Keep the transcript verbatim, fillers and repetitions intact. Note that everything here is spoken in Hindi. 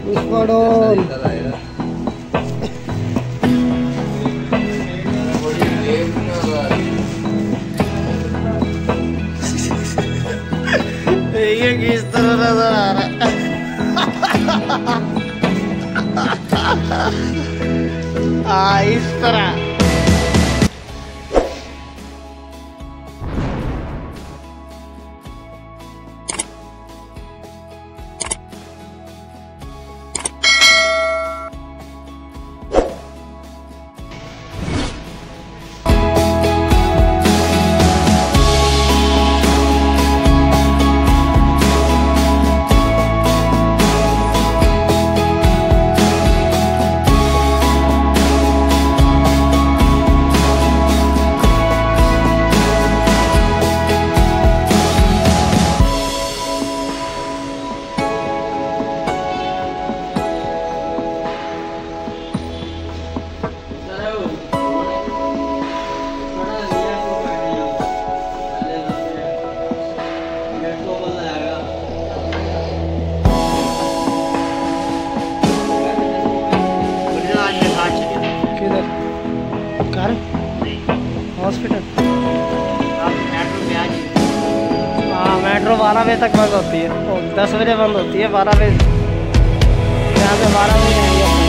ये किस तरह नजर आ रहा आ, इस तरह। हॉस्पिटल हाँ, मेट्रो बारह बजे तक बंद होती है, दस बजे बंद होती है, बारह बजे यहाँ से बारह बजे आएंगे।